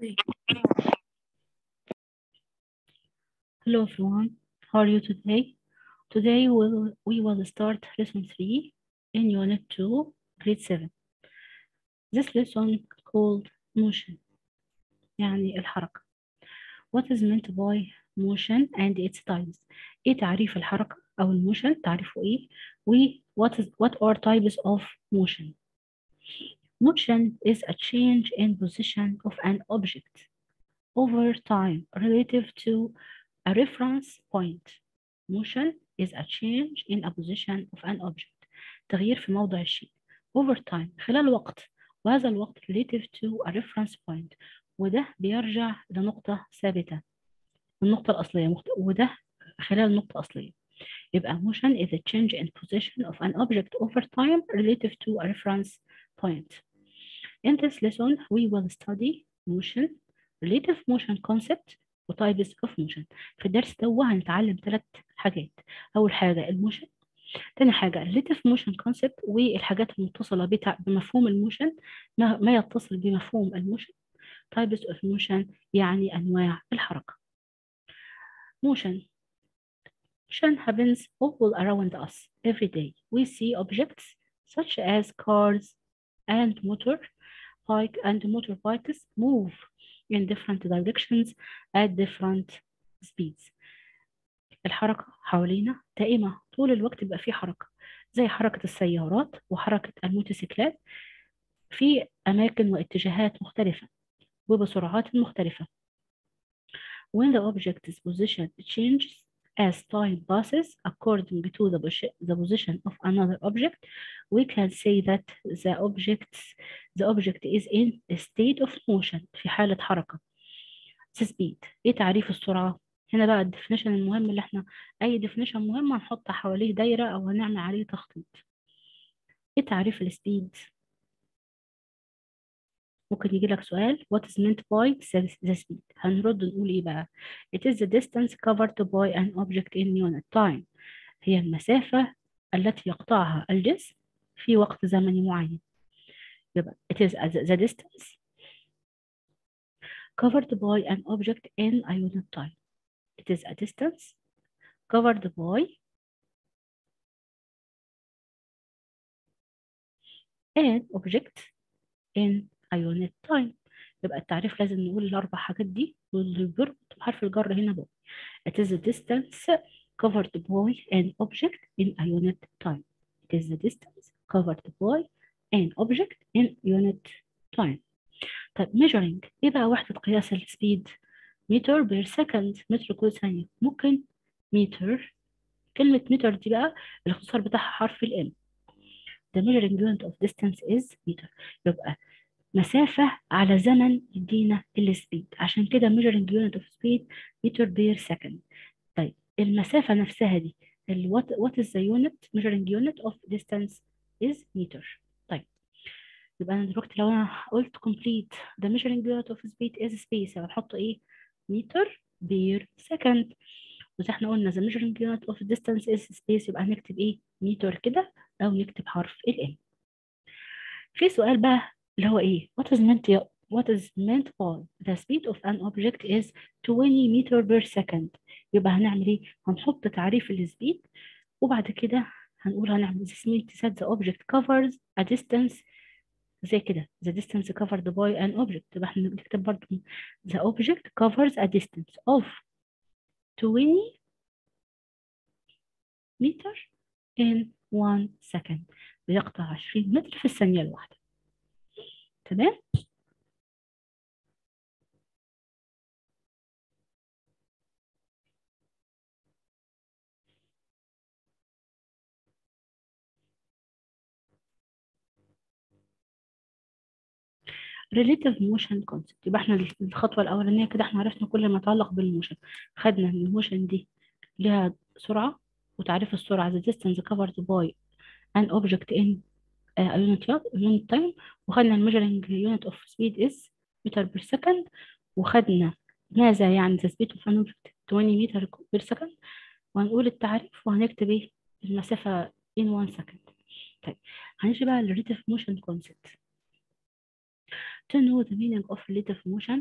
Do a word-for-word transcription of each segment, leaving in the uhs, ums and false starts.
Hello everyone, how are you today? Today we will, we will start lesson three in unit two, grade seven. This lesson called motion, يعني الحركة. What is meant by motion and its types? ايه تعريف الحركة أو الموشن؟ تعريفه ايه؟ و what is what are types of motion? Motion is a change in position of an object over time relative to a reference point. Motion is a change in a position of an object. تغيير في موضع الشيء over time خلال وقت، وهذا الوقت relative to a reference point، وده بيرجع لنقطة ثابتة، النقطة الأصلية مخت... وده خلال نقطة أصلية. يبقى motion is a change in position of an object over time relative to a reference point. In this lesson we will study motion, relative motion concept وtypes of motion. في الدرس ده هنتعلم ثلاث حاجات. أول حاجة الموشن، تاني حاجة relative motion concept والحاجات المتصلة بتاع بمفهوم الموشن، ما, ما يتصل بمفهوم الموشن. types of motion يعني أنواع الحركة. motion motion happens all around us every day. We see objects such as cars and motor bike and motorbikes move in different directions at different speeds. الحركة حوالينا دائمة طول الوقت بيبقى فيه حركة، زي حركة السيارات وحركة الموتوسيكلات في أماكن واتجاهات مختلفة وبسرعات مختلفة. When the object's position changes as time passes according to the, the position of another object, we can say that the object the object is in a state of motion في حالة حركة. The speed. ايه تعريف السرعة؟ هنا بقى الديفينيشن المهم اللي احنا اي ديفينيشن مهم هنحط حواليه دايرة او هنعمل عليه تخطيط. ايه تعريف السبيد؟ ممكن يجي لك سؤال what is meant by the speed. هنرد نقول ايه بقى؟ It is the distance covered by an object in unit time. هي المسافة التي يقطعها الجسم في وقت زمني معين. يبقى it is the distance covered by an object in a unit time. It is a distance covered by an object in a unit time. يبقى التعريف لازم نقول الأربع حاجات دي واللي بيربط بحرف الجر هنا بقى. It is the distance covered by an object in a unit time. It is the distance covered by an object in unit time. طيب measuring ايه بقى وحدة قياس السبيد؟ متر بير سكند، متر كل ثانية. ممكن متر، كلمة متر دي بقى الاختصار بتاعها حرف ال M. The measuring unit of distance is meter. يبقى مسافة على زمن يدينا السبيد، عشان كده measuring unit of speed meter per second. طيب المسافة نفسها دي ال what, what is the unit measuring unit of distance is meter. طيب يبقى أنا دلوقتي لو أنا قلت complete the measuring unit of speed is space هنحط إيه؟ meter per second. وزي احنا قلنا the measuring unit of distance is space يبقى هنكتب إيه؟ meter كده أو نكتب حرف ال M. في سؤال بقى اللي هو ايه what is meant what is meant by the speed of an object is twenty meter per second. يبقى هنعمل ايه؟ هنحط تعريف السبيد وبعد كده هنقول هنعمل this means that the object covers a distance زي كده the distance covered by an object. يبقى احنا بنكتب برضه the object covers a distance of twenty meter in one second. بيقطع عشرين متر في الثانية الواحدة. تمام؟ relative motion concept. يبقى احنا الخطوة الأولانية كده احنا عرفنا كل ما يتعلق بالموشن. خدنا ان الموشن دي ليها سرعة وتعريف السرعة the distance covered by an object in a unit unit time. وخدنا measuring unit of speed is meter per second. وخدنا ماذا يعني the speed of an object twenty meter per second. وهنقول التعريف وهنكتب ايه المسافة in one second. طيب هنيجي بقى relative motion concept. To know the meaning of relative motion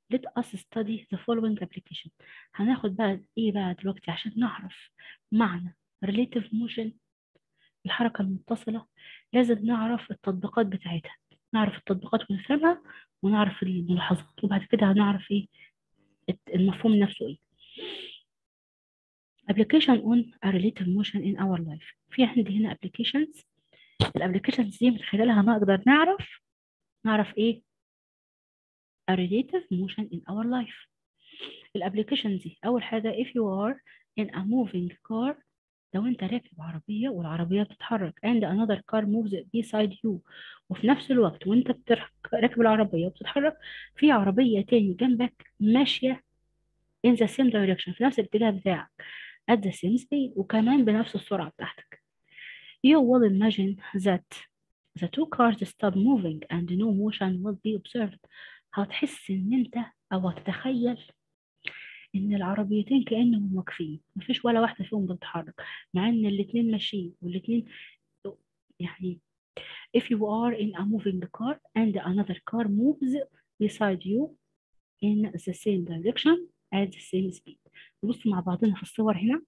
let us study the following application. هناخد بقى ايه بقى دلوقتي عشان نعرف معنى relative motion، الحركة المتصلة. لازم نعرف التطبيقات بتاعتها، نعرف التطبيقات ونفهمها، ونعرف الملاحظات، وبعد كده هنعرف ايه المفهوم نفسه ايه. application on a relative motion in our life. في عندي هنا applications، الابلكيشنز دي من خلالها نقدر نعرف نعرف ايه a relative motion in our life. الابلكيشن دي اول حاجه if you are in a moving car، لو انت راكب عربيه والعربيه بتتحرك and another car moves beside you، وفي نفس الوقت وانت بترك- راكب العربيه وبتتحرك في عربيه تاني جنبك ماشيه in the same direction، في نفس الاتجاه بتاعك at the same speed، وكمان بنفس السرعه بتاعتك. you will imagine that the two cars stop moving and no motion will be observed. هتحس ان انت او هتتخيل ان العربيتين كأنهم واقفين، مفيش ولا واحدة فيهم بتتحرك، مع ان الاتنين ماشيين والاتنين يعني if you are in a moving car and another car moves beside you in the same direction at the same speed. نبص مع بعضنا في الصور هنا.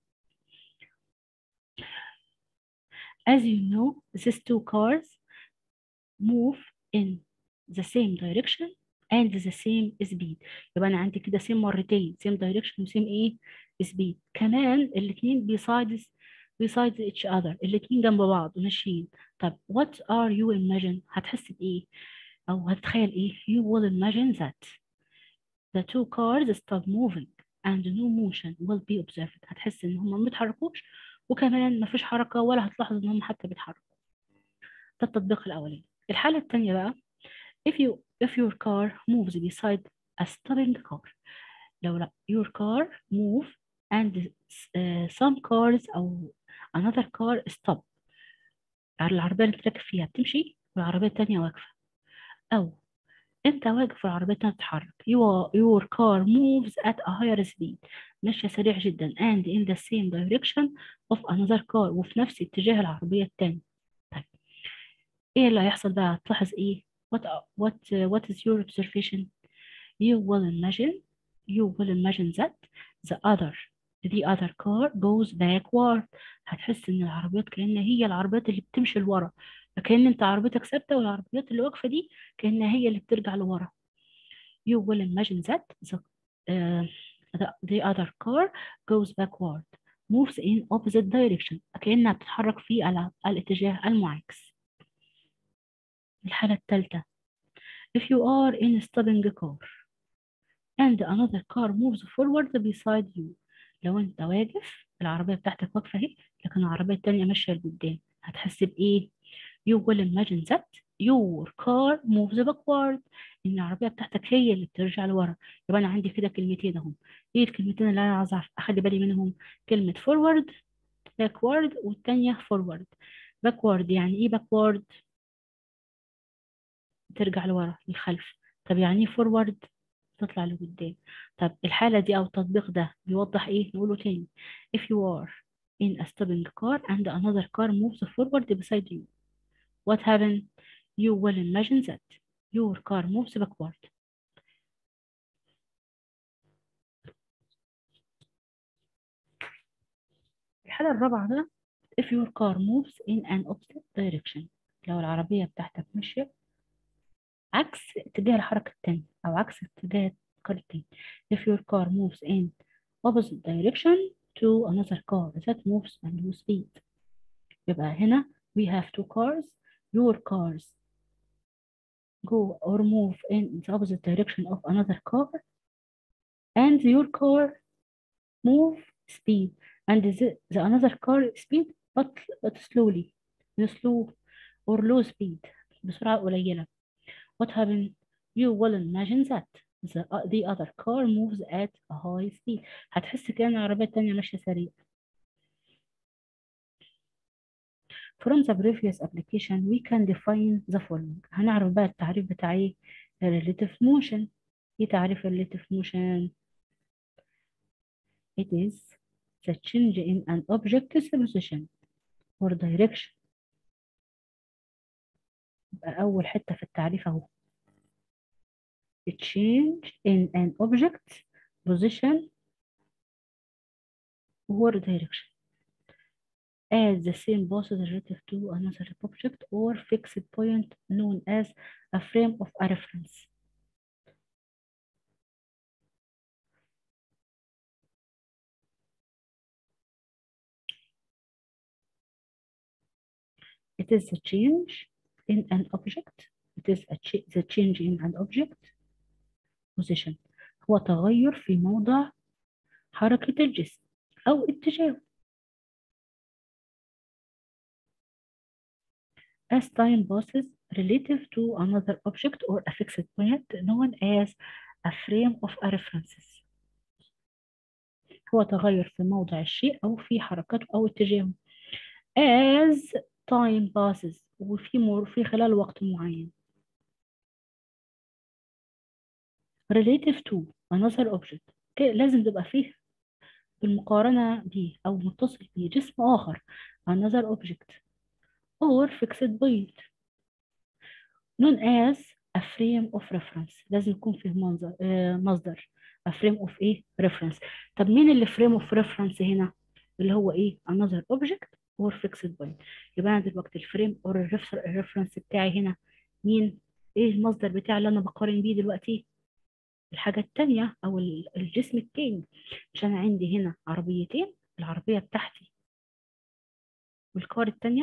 as you know these two cars move in the same direction and the same speed. يبقى انا عندي كده same مرتين، same direction و same ايه speed. كمان الاثنين besides besides each other، الاثنين جنب بعض وماشيين. طب what are you imagine؟ هتحس بايه او هتتخيل ايه؟ you will imagine that the two cars stop moving and no motion will be observed. هتحس ان هم ما بيتحركوش وكمان ما فيش حركة ولا هتلاحظ ان هم حتى بيتحركوا. ده التطبيق الاولاني. الحالة الثانية بقى if you if your car moves beside a stopping car، لو لا your car move and uh, some cars أو another car stop، العربية اللي بتركب فيها بتمشي والعربية التانية واقفة، أو أنت واقف والعربية التانية بتتحرك. your, your car moves at a higher speed، ماشية سريع جدا and in the same direction of another car، وفي نفس اتجاه العربية التانية. طيب إيه اللي هيحصل بقى؟ هتلاحظ إيه؟ what what what is your observation؟ You will imagine you will imagine that the other the other car goes backward. هتحس ان العربيات كأن هي العربيات اللي بتمشي لورا، كأن انت عربيتك ثابتة والعربيات اللي واقفة دي كأنها هي اللي بترجع لورا. You will imagine that the, uh, the, the other car goes backward moves in opposite direction، كأنها بتتحرك في ال- الاتجاه المعاكس. الحالة الثالثة if you are in a stopping car and another car moves forward beside you، لو انت واقف العربية بتاعتك واقفة اهي لكن العربية التانية ماشية لقدام، هتحس بإيه؟ you will imagine that your car moves backward، ان العربية بتاعتك هي اللي بترجع لورا. يبقى انا عندي كده كلمتين اهم. ايه الكلمتين اللي انا عايزة اخلي بالي منهم؟ كلمة forward backward والتانية forward. backward يعني ايه backward؟ ترجع لورا للخلف. طب يعني ايه forward؟ تطلع لقدام. طب الحالة دي أو التطبيق ده بيوضح إيه؟ نقوله تاني. if you are in a stopping car and another car moves forward beside you what happened؟ you will imagine that your car moves backward. الحالة الرابعة ده if your car moves in an opposite direction، لو العربية بتاعتك ماشية عكس اتجاه الحركة التانية أو عكس اتجاه الكار التاني. if your car moves in opposite direction to another car that moves at low speed، يبقى هنا we have two cars. your cars go or move in the opposite direction of another car and your car move speed and the, the another car speed but, but slowly slow or low speed بسرعة قليلة. what happened؟ you will imagine that the, the other car moves at a high speed. هتحس كأن العربية التانية ماشية سريع. From the previous application we can define the following. هنعرف بقى التعريف بتاع ايه؟ relative motion. ايه تعريف relative motion؟ it is the change in an object's position or direction. يبقى أول حتة في التعريف أهو a change in an object position or direction as the same passes relative to another object or fixed point known as a frame of a reference. It is the change in an object. It is a ch the change in an object position. هو تغير في موضع حركة الجسم أو اتجاهه. As time passes relative to another object or a fixed point known as a frame of a references. هو تغير في موضع الشيء أو في حركته أو اتجاهه. As time passes وفي مر في خلال وقت معين. Relative to another object لازم تبقى فيه بالمقارنة به أو متصل به جسم آخر another object or fixed point known as a frame of reference. لازم يكون فيه منظر آه مصدر a frame of ايه reference. طب مين اللي frame of reference هنا اللي هو ايه another object or fixed point. يبقى انا دلوقتي الفريم or الريفرنس بتاعي هنا مين ايه المصدر بتاعي اللي انا بقارن بيه دلوقتي الحاجة التانية او الجسم التاني. مش انا عندي هنا عربيتين العربية بتاعتي والكار التانية.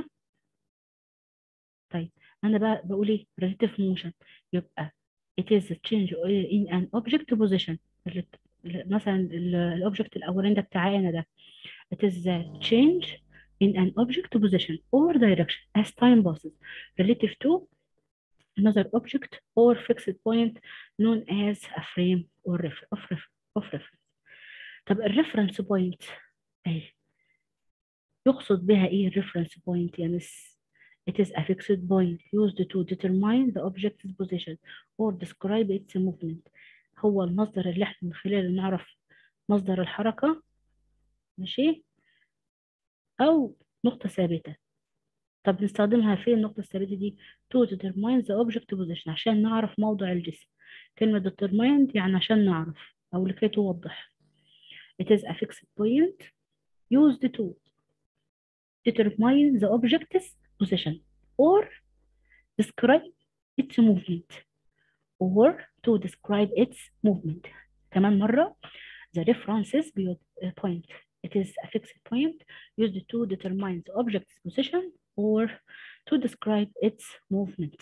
طيب انا بقى بقول ايه relative motion يبقى it is a change in an object position. مثلا الاوبجكت الاولاني ده بتاعي انا ده it is a change in an object position or direction as time passes relative to another object or fixed point known as a frame or ref of, ref of reference. طب الريفرنس بوينت اهي يقصد بها ايه الريفرنس بوينت يا مس؟ It is a fixed point used to determine the object's position or describe its movement. هو المصدر اللي احنا من خلاله نعرف مصدر الحركة ماشي أو نقطة ثابتة. طب نستخدمها فين النقطة الثابتة دي؟ to determine the object position عشان نعرف موضع الجسم. كلمة determine يعني عشان نعرف أو لكي توضح. It is a fixed point used to determine the object's position or describe its movement or to describe its movement. كمان مرة the references point. It is a fixed point used to determine the object's position or to describe its movement.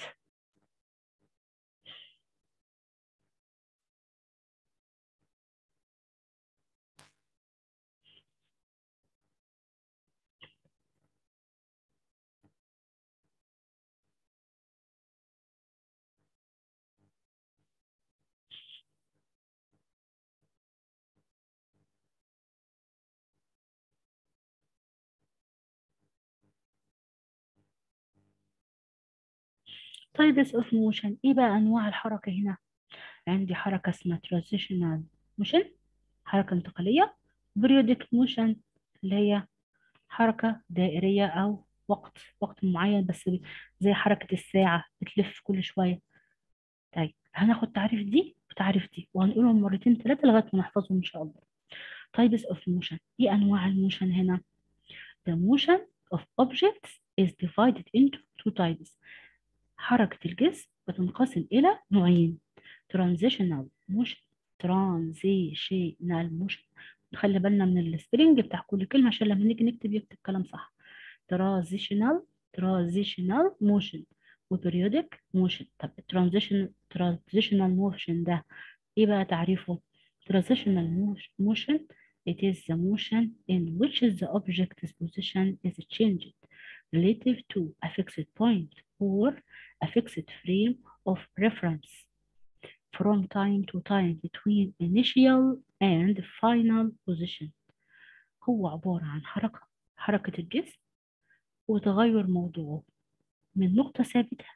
types of motion. ايه بقى انواع الحركة هنا؟ عندي حركة اسمها transitional motion حركة انتقالية. periodic motion اللي هي حركة دائرية او وقت وقت معين بس زي حركة الساعة بتلف كل شوية. طيب هناخد تعريف دي وتعريف دي وهنقولهم مرتين ثلاثة لغاية ما نحفظهم ان شاء الله. types of motion. ايه انواع الموشن هنا؟ the motion of objects is divided into two types. حركة الجسم بتنقسم إلى نوعين transitional motion transitional motion. نخلي بالنا من السبرينج بتاع كل كلمة عشان لما نيجي نكتب يكتب كلام صح. transitional transitional motion و periodic motion. طب transition transitional motion ده إيه بقى تعريفه؟ transitional motion it is the motion in which the object's position is changed relative to a fixed point or a fixed frame of reference from time to time between initial and final position. هو عبارة عن حركة حركة الجسم وتغير موضوعه من نقطة ثابتة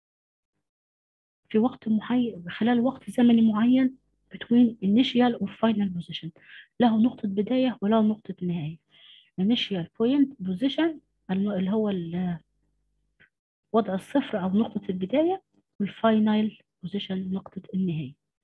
في وقت معين خلال وقت زمني معين between initial or final position. له نقطة بداية وله نقطة نهاية. initial point position اللي هو وضع الصفر أو نقطة البداية والفاينل بوزيشن نقطة النهاية.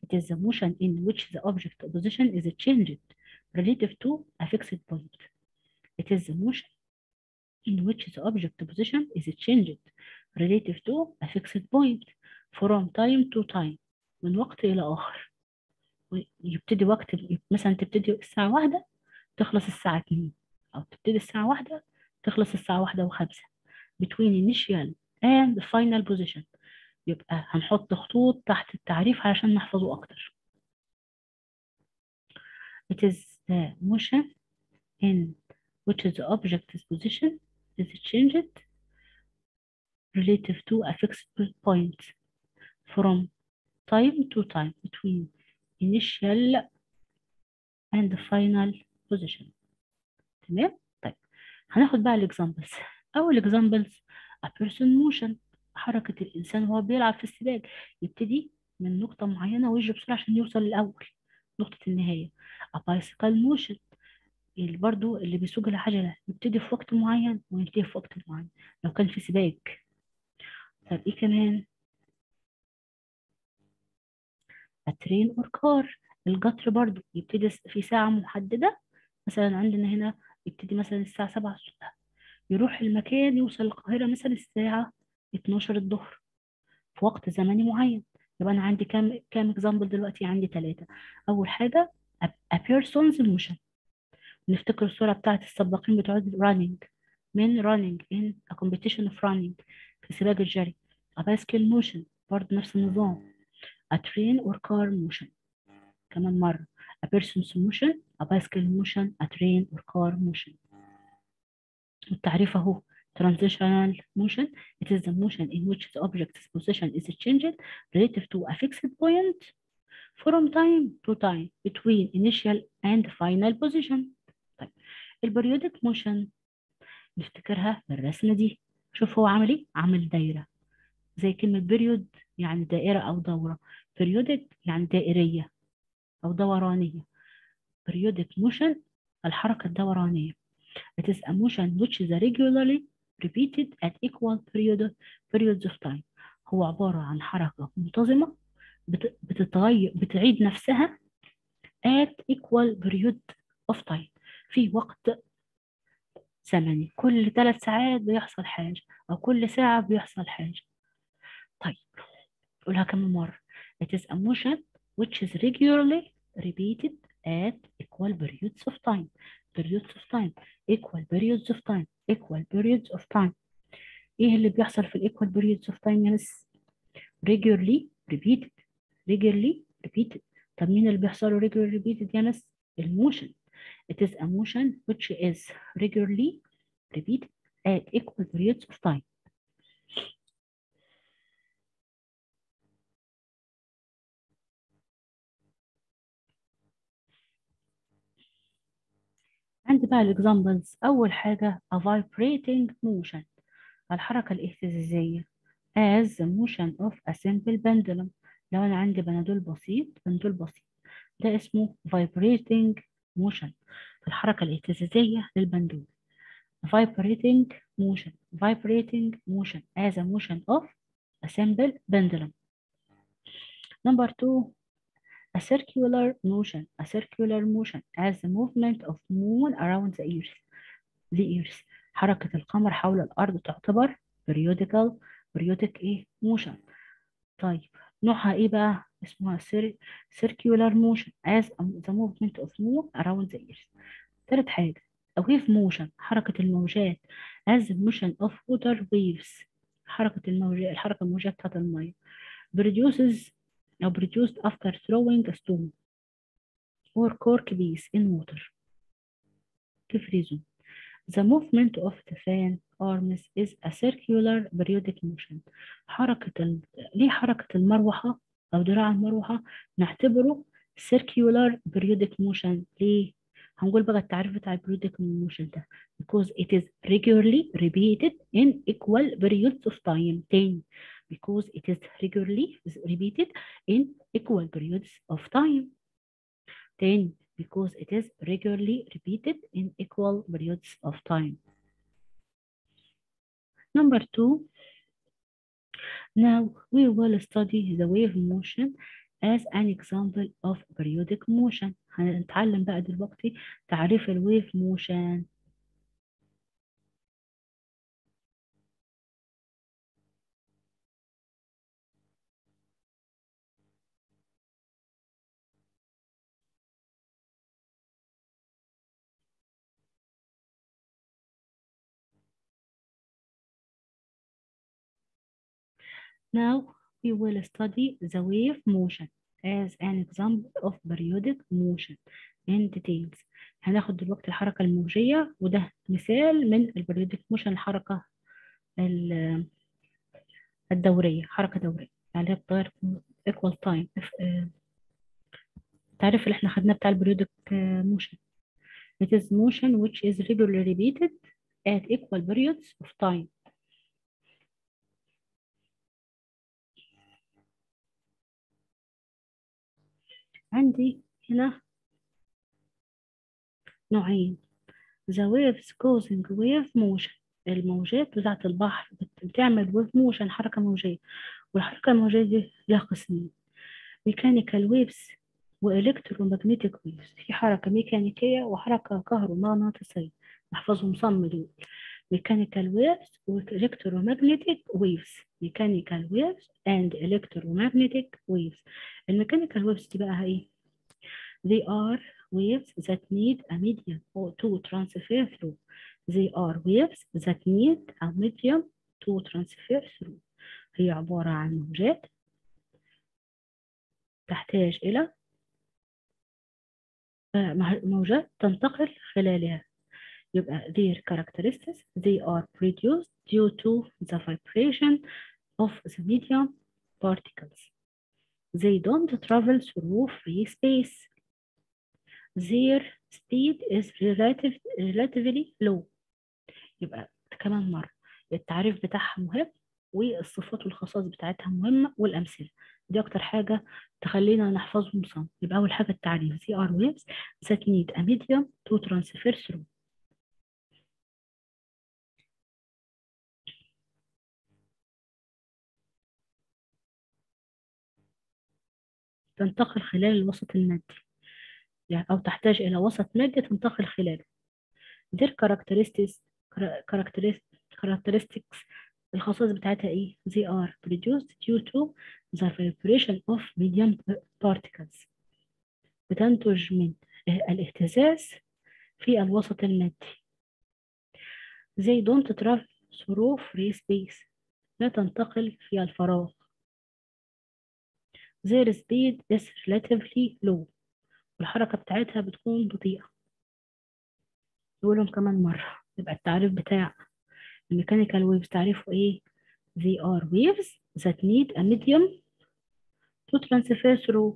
It is the motion in which the object position is changed relative to a fixed point. It is the motion in which the object position is changed relative to a fixed point from time to time. من وقت إلى آخر. يبتدي وقت مثلا تبتدي الساعة واحدة تخلص الساعة اتنين، أو تبتدي الساعة واحدة تخلص الساعة واحدة وخمسة. Between initial and final position. يبقى هنحط خطوط تحت التعريف علشان نحفظه أكتر. It is the motion in which the object's position is changed relative to a fixed point from time to time between initial and final position. تمام؟ طيب هناخد بقى الاكزامبلز. أول examples a person motion، حركة الإنسان وهو بيلعب في السباق، يبتدي من نقطة معينة ويجري بسرعة عشان يوصل للأول نقطة النهاية. a bicycle motion، اللي برضو اللي بيسوق العجلة يبتدي في وقت معين وينتهي في وقت معين لو كان في سباق. طب ايه كمان؟ الترين اور كار، القطر برضو يبتدي في ساعة محددة، مثلا عندنا هنا يبتدي مثلا الساعة سبعة الصبح، يروح المكان يوصل القاهرة مثلا الساعة اتناشر الظهر في وقت زمني معين. يبقى أنا عندي كام كام اكزامبل دلوقتي؟ عندي ثلاثة. أول حاجة a person's motion، نفتكر الصورة بتاعت السباقين بتوع running، من running in a competition of running، في سباق الجري. a bicycle motion برضه نفس النظام. a train or car motion كمان مرة. a person's motion a bicycle motion a train or car motion. التعريف اهو. transitional motion it is the motion in which the object's position is changed relative to a fixed point from time to time between initial and final position. طيب البريودك موشن نفتكرها بالرسمة دي. شوف هو عامل ايه؟ عامل دايرة، زي كلمة بريود يعني دائرة أو دورة، بريودك يعني دائرية أو دورانية. بريودك موشن الحركة الدورانية. It is a motion which is regularly repeated at equal period periods of time. هو عبارة عن حركة منتظمة بت- بتتغير بتعيد نفسها at equal period of time، في وقت زمني، كل ثلاث ساعات بيحصل حاجة أو كل ساعة بيحصل حاجة. طيب قولها كم مرة. It is a motion which is regularly repeated at equal periods of time. periods of time equal periods of time equal periods of time. ايه اللي بيحصل في equal periods of time يا مس؟ regularly repeated regularly repeated. طب مين اللي بيحصل له regularly repeated يا مس؟ الموشن. It is a motion which is regularly repeated at equal periods of time. عندي بقى الاكزامبلز. أول حاجة a vibrating motion، الحركة الاهتزازية as the motion of a simple pendulum. لو أنا عندي بندول بسيط بندول بسيط ده اسمه vibrating motion، الحركة الاهتزازية للبندول. vibrating motion vibrating motion as a motion of a simple pendulum. Number two a circular motion a circular motion as the movement of moon around the earth the earth. حركة القمر حول الأرض تعتبر periodical periodic إيه motion. طيب نوعها إيه بقى؟ اسمها circular motion as the movement of moon around the earth. تالت حاجة a wave motion، حركة الموجات as the motion of water waves، حركة الموجات الحركة الموجات بتاعت المية. produces أو produced after throwing a stone or cork piece in water. كيف reason؟ The movement of the fan arms is a circular periodic motion. حركة ال... ليه حركة المروحة أو دراع المروحة نعتبره circular periodic motion؟ ليه؟ هنقول بقى التعريف بتاع periodic motion ده because it is regularly repeated in equal periods of time. تاني because it is regularly repeated in equal periods of time. تاني because it is regularly repeated in equal periods of time. Number two, now we will study the wave motion as an example of periodic motion. هنتعلم بقى دلوقتي تعريف الويف موشن. Now we will study the wave motion as an example of periodic motion in details. هناخد دلوقتي الحركة الموجية، وده مثال من البريودك موشن، الحركة ال- الدورية، حركة دورية يعني هي بتغير equal time. آه، التعريف اللي احنا خدناه بتاع البريودك موشن. It is motion which is regularly repeated at equal periods of time. عندي هنا نوعين: the waves causing wave motion، الموجات بتاعة البحر بت- بتعمل wave motion، حركة موجية. والحركة الموجية دي لها قسمين: mechanical waves و electromagnetic waves. في حركة ميكانيكية وحركة كهرومغناطيسية، نحفظهم صم دول: mechanical waves و electromagnetic waves. mechanical waves and electromagnetic waves. الميكانيكال waves دي بقى ايه؟ They are waves that need a medium or to transfer through. They are waves that need a medium to transfer through. هي عبارة عن موجات تحتاج إلى آه، مه- موجات تنتقل خلالها. يبقى their characteristics: they are produced due to the vibration of the medium particles. They don't travel through free space. Their speed is relative, relatively low. يبقى كمان مرة التعريف بتاعها مهم، والصفات والخصائص بتاعتها مهمة، والأمثلة دي أكتر حاجة تخلينا نحفظهم صم. يبقى أول حاجة التعريف: they are waves that need a medium to transfer through. تنتقل خلال الوسط المادي، يعني أو تحتاج إلى وسط مادي تنتقل خلاله. their characteristics characteristics characteristics الخصائص بتاعتها إيه؟ they are produced due to the vibration of medium particles. بتنتج من الاهتزاز في الوسط المادي. they don't travel through free space، لا تنتقل في الفراغ. their speed is relatively low، والحركة بتاعتها بتكون بطيئة. نقولهم كمان مرة. يبقى التعريف بتاع الميكانيكال ويفز تعريفه ايه؟ they are waves that need a medium to transfer through.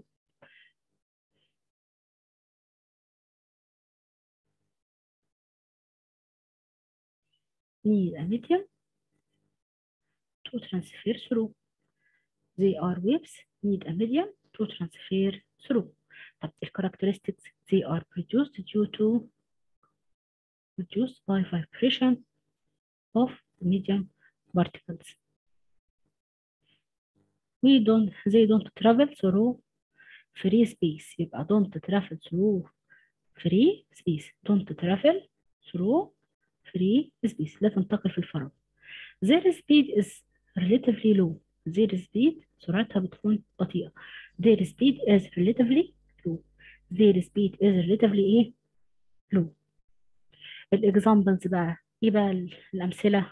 need a medium to transfer through. they are waves need a medium to transfer through. طب ال characteristics: they are produced due to produced by vibration of medium particles. we don't they don't travel through free space. يبقى don't travel through free space. don't travel through free space، لا تنتقل في الفراغ. their speed is relatively low. their speed سرعتها بتكون بطيئة. their speed is relatively low. their speed is relatively ايه؟ low. الاكزامبلز بقى ايه بقى ال- الأمثلة؟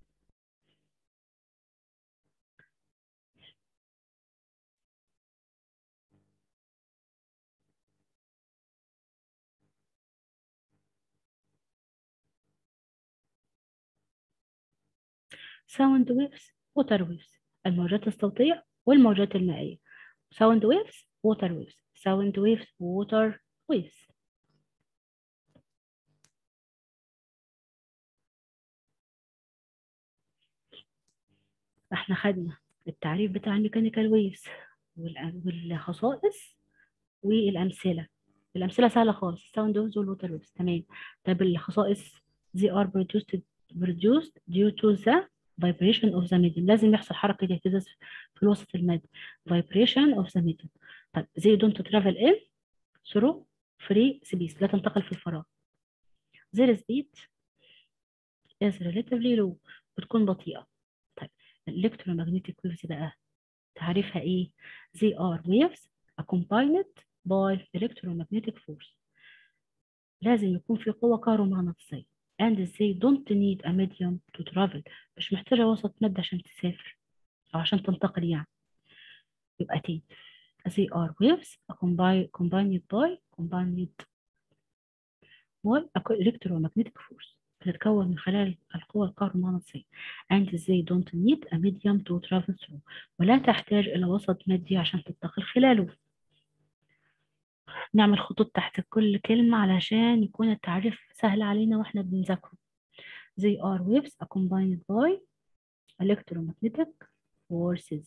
sound waves water waves، الموجات الصوتية والموجات المائية. sound waves water waves sound waves water waves. احنا خدنا التعريف بتاع الميكانيكال ويفز والخصائص والأمثلة. الأمثلة سهلة خالص: الساوند ويفز والووتر ويفز، تمام. طب الخصائص: they are produced produced due to the vibration of the medium. لازم يحصل حركة اهتزاز في الوسط المادي. vibration of the medium. طيب they don't travel in through free space، لا تنتقل في الفراغ. their speed is relatively low، بتكون بطيئة. طيب electromagnetic waves بقى تعريفها ايه؟ they are waves accompanied by electromagnetic force، لازم يكون في قوة كهرومغناطيسية and they don't need a medium to travel، مش محتاجة وسط مادة عشان تسافر أو عشان تنتقل يعني. يبقى تاني they are waves accompanied combined by combined by electromagnetic force، بتتكون من خلال القوى الكهرومغناطيسية and they don't need a medium to travel through، ولا تحتاج إلى وسط مادي عشان تنتقل خلاله. نعمل خطوط تحت كل كلمة علشان يكون التعريف سهل علينا واحنا بنذاكره. they are waves accompanied by electromagnetic forces.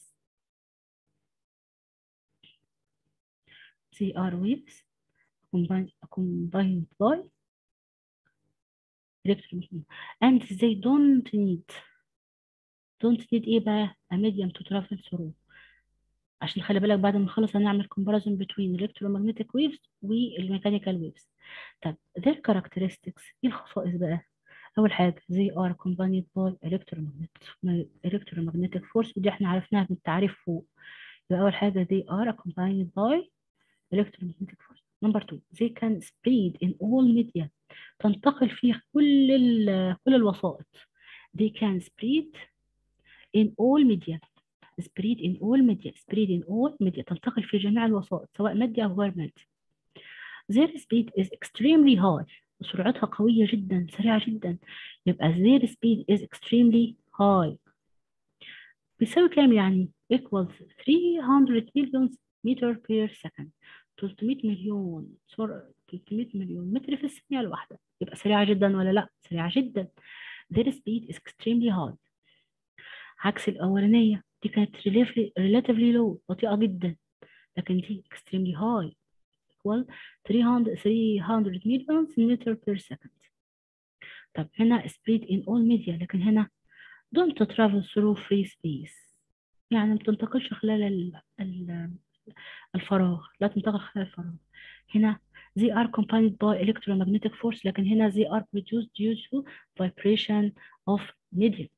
they are waves combined combined by electromagnetic and they don't need don't need ايه بقى a medium to travel through، عشان خلي بالك بعد ما نخلص هنعمل comparison between electromagnetic waves والmechanical waves. طب their characteristics ايه الخصائص بقى؟ أول حاجة they are accompanied by electromagnetic electromagnetic force، ودي احنا عرفناها بالتعريف فوق. يبقى أول حاجة they are accompanied by electromagnetic force. number two they can spread in all media، تنتقل فيه كل ال كل الوسائط. they can spread in all media spread in all media spread in all media تنتقل في جميع الوسائط سواء مادي أو غير مادي. their speed is extremely high، سرعتها قوية جدا سريعة جدا. يبقى their speed is extremely high بيساوي كام يعني؟ equals three hundred million meter per second، ثلاثمائة مليون سرعة ثلاثمائة مليون متر في الثانية الواحدة. يبقى سريعة جدا ولا لا؟ سريعة جدا. their speed is extremely high. عكس الأولانية دي كانت relatively relatively low بطيئة جدا، لكن دي extremely high equal three hundred three hundred million meter per second. طب هنا spread in all media، لكن هنا don't travel through free space، يعني ما بتنتقلش خلال ال- ال- الفراغ، لا تنتقل خلال الفراغ. هنا they are accompanied by electromagnetic force، لكن هنا they are produced due to vibration of medium.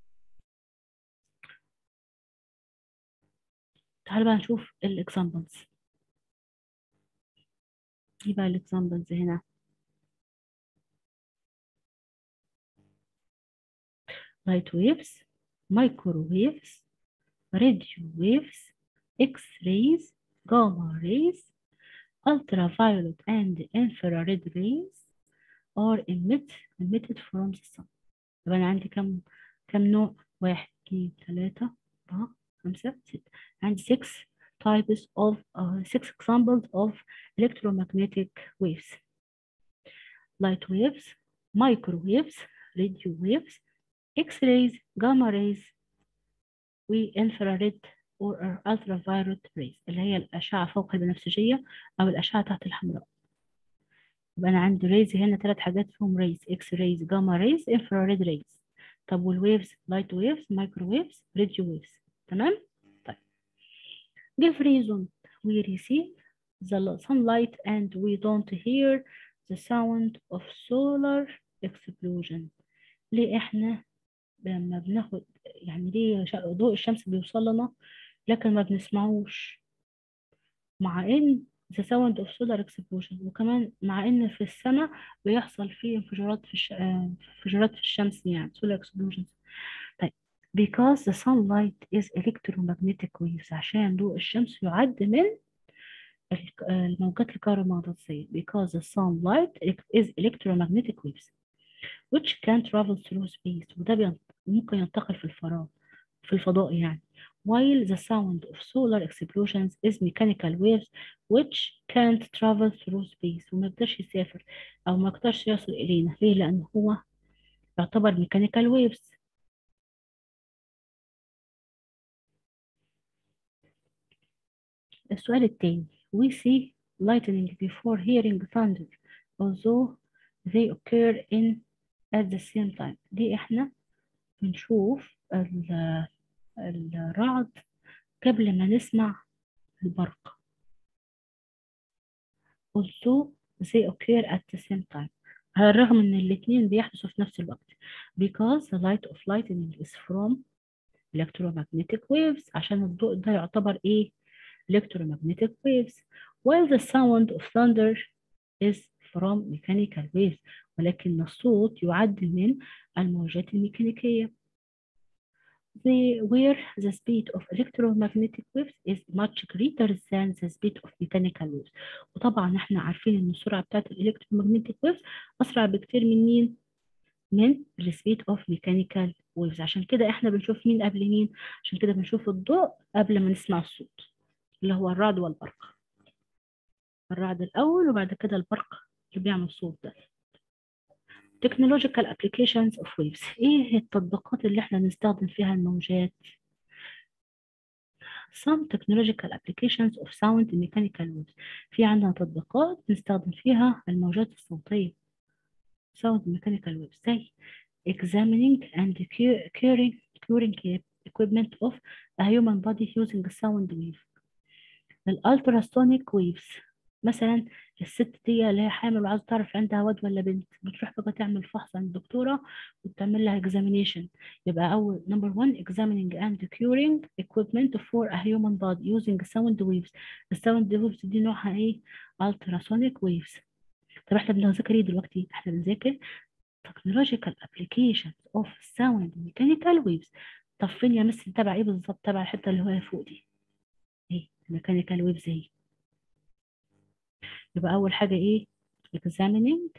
تعالوا بقى نشوف الاكزامبلز. يبقى الاكزامبلز هنا light waves microwaves radio waves X-rays gamma rays ultraviolet and infrared rays are emit, emitted from the sun. يبقى أنا عندي كم كم نوع؟ واحد اتنين تلاتة أربعة خمسة ستة. عندي six types of uh, six examples of electromagnetic waves: light waves, microwaves, radio waves, X-rays, gamma rays, و infrared or ultraviolet rays اللي هي الأشعة فوق البنفسجية أو الأشعة تحت الحمراء. يبقى أنا عندي ريز هنا ثلاث حاجات فيهم ريز: إكس ريز، جاما ريز، انفراريد ريز. طب والويفز لايت ويفز، مايكرو ويفز، راديو ويفز. تمام؟ طيب give reason we receive the sunlight and we don't hear the sound of solar explosion. ليه احنا لما بناخد يعني ليه ضوء الشمس بيوصل لنا لكن ما بنسمعوش، مع ان the sound of solar explosion، وكمان مع ان في السماء بيحصل فيه انفجارات في الش... آه، انفجارات في الشمس يعني solar explosions. طيب because the sunlight is electromagnetic waves، عشان ضوء الشمس يعد من ال- آه، الموجات الكهرومغناطيسية. because the sunlight is electromagnetic waves which can travel through space، وده بين- ممكن ينتقل في الفراغ في الفضاء يعني. while the sound of solar explosions is mechanical waves which can't travel through space، وما يقدرش يسافر أو ما يقدرش يصل إلينا. ليه؟ لأن هو يعتبر mechanical waves. السؤال التاني we see lightning before hearing thunder although they occur in at the same time. دي احنا بنشوف ال- الرعد قبل ما نسمع البرق. also they occur at the same time. على الرغم ان الاثنين بيحدثوا في نفس الوقت because the light of lightning is from electromagnetic waves. عشان الضوء ده يعتبر ايه؟ electromagnetic waves, while the sound of thunder is from mechanical waves. ولكن الصوت يعد من الموجات الميكانيكية. The, where the speed of electromagnetic waves is much greater than the speed of mechanical waves. وطبعا احنا عارفين ان السرعة بتاعت electromagnetic waves اسرع بكتير من مين؟ من ال speed of mechanical waves. عشان كده احنا بنشوف مين قبل مين؟ عشان كده بنشوف الضوء قبل ما نسمع الصوت، اللي هو الرعد والبرق. الرعد الأول وبعد كده البرق اللي بيعمل صوت ده. technological applications of waves. ايه التطبيقات اللي احنا نستخدم فيها الموجات؟ some technological applications of sound and mechanical waves. في عندنا تطبيقات نستخدم فيها الموجات الصوتية sound and mechanical waves زي examining and cu- curing curing equipment of a human body using sound wave. الالتراسونيك ويفز، مثلا الست دي اللي هي حامل وعايزه تعرف عندها واد ولا بنت، بتروح بقى تعمل فحص عند الدكتوره وتعمل لها examination. يبقى اول number one examining and curing equipment for a human body using sound waves. الساوند ويفز دي نوعها ايه؟ ultrasonic waves. طب احنا بنذاكر ايه دلوقتي؟ احنا بنذاكر technological applications of sound mechanical waves. طب فين يا مس تبع ايه بالظبط؟ تبع الحته اللي هو فوق دي ايه؟ mechanical waves اهي. يبقى أول حاجة إيه؟ examining.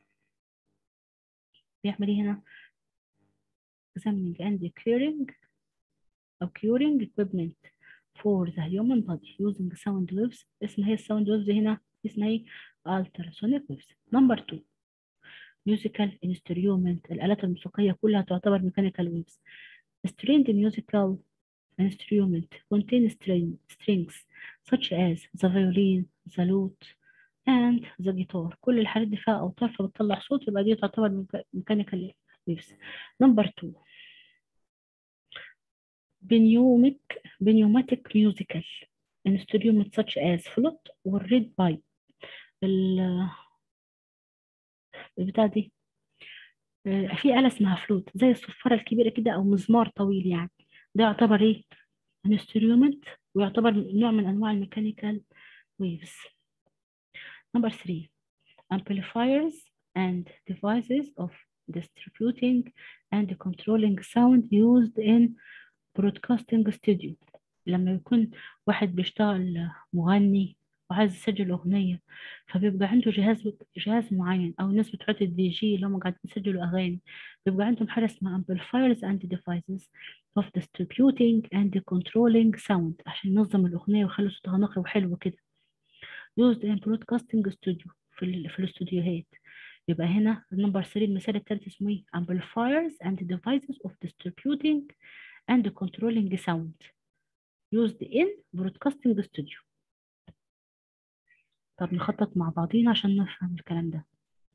بيعمل إيه هنا؟ examining and curing أو curing equipment for the human body using sound waves. اسمها هي الساوند ويفز هنا اسمها إيه؟ ultrasonic waves. number two musical instrument. الآلات الموسيقية كلها تعتبر mechanical waves. stringed musical instrument contain string, strings such as the violin, the lute and the guitar. كل الحاجات دي فيها أوتار فبتطلع صوت، يبقى دي تعتبر mechanical waves. number two pneumatic pneumatic musical instrument such as flute والreed pipe. ال- البتاع دي آه، في آلة اسمها فلوت زي الصفارة الكبيرة كده أو مزمار طويل يعني. ده يعتبر إيه؟ instrument ويعتبر نوع من أنواع الميكانيكال waves. number three amplifiers and devices of distributing and controlling sound used in broadcasting studio. لما يكون واحد بيشتغل مغني وعايز يسجل أغنية، فبيبقى عنده جهاز جهاز معين أو ناس بتوع الدي جي اللي هم قاعدين يسجلوا أغاني، بيبقى عندهم حاجة اسمها amplifiers and devices of distributing and controlling sound عشان ينظم الأغنية ويخلي صوتها نقي وحلو كده. used in broadcasting studio في ال... في الاستوديوهات. يبقى هنا النمبر ثلاثة المثال الثالث اسمه ايه؟ amplifiers and devices of distributing and controlling sound used in broadcasting studio. طب نخطط مع بعضينا عشان نفهم الكلام ده.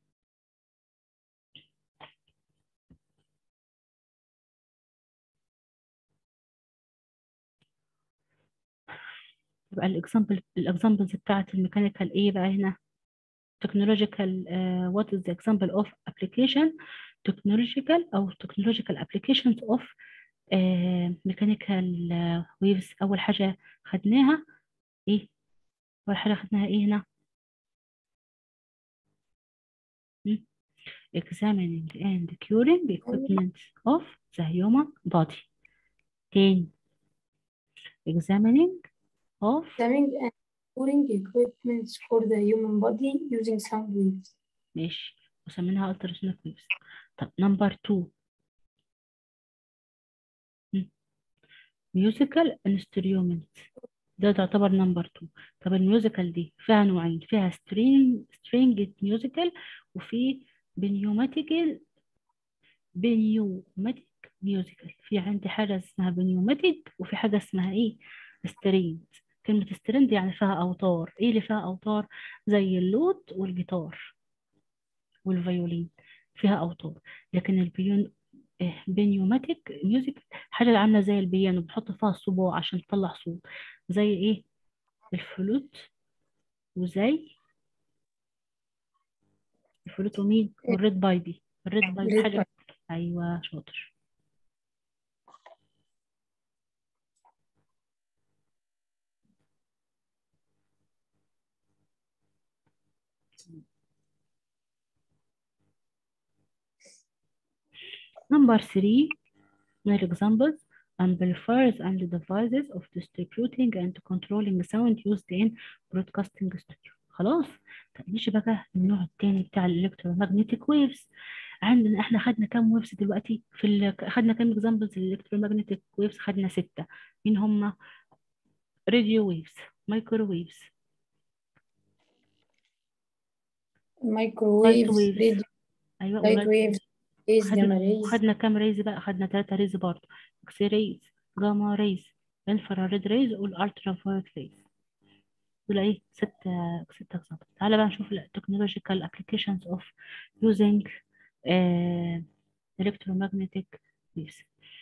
يبقى الاكزامبل الاكزامبلز بتاعت الميكانيكال ايه بقى هنا؟ technological uh, what is the example of application technological أو technological applications of uh, mechanical uh, waves. أول حاجة خدناها إيه؟ أول حاجة خدناها إيه هنا؟ م? examining and curing equipment of the human body. تاني examining of examining and curing equipment for the human body using sound waves. ماشي وسميناها ultrasonic waves. طب number two م? musical instrument. ده تعتبر نمبر اتنين. طب الميوزيكال دي فيها نوعين، فيها سترينج سترينج ميوزيكال وفي بنيوماتيكال بنيوماتيك ميوزيكال. في عندي حاجة اسمها بنيوماتيك وفي حاجة اسمها ايه؟ سترينج. كلمة سترينج يعني فيها أوتار. ايه اللي فيها أوتار؟ زي اللوت والجيتار والفيولين فيها أوتار. لكن البيون إيه، بنيوماتيك ميوزك حاجة اللي عاملة زي البيانو بنحط فيها الصباع عشان تطلع صوت، زي ايه؟ الفلوت وزي الفلوتو مين؟ والريد بايبي. الريد بايبي ريد حاجة. أيوة شاطر. Number three, more examples. Amplifiers and devices of distributing and controlling sound used in broadcasting studio. خلاص. طب نيجي بقى النوع التاني بتاع الالكترومagnetic ويفز. عندنا احنا خدنا كام ويفز دلوقتي في ال... خدنا كام اكزامبلز الالكترومagnetic ويفز؟ خدنا ستة. مين هم؟ راديو ويفز، مايكروويفز، لايت مايكروويفز، ويفز. راديو، ايوه لايت ولايت ويفز، ويفز. ريز، خد... جاما ريز. خدنا كام ريز بقى؟ خدنا ثلاثة ريز برضه. اكس ريز، جاما ريز، انفراريد ريز، والالترا فايولت ريز. دول ايه؟ ستة ستة اكزامبل. تعالى بقى نشوف ال technological applications of using uh, electromagnetic waves.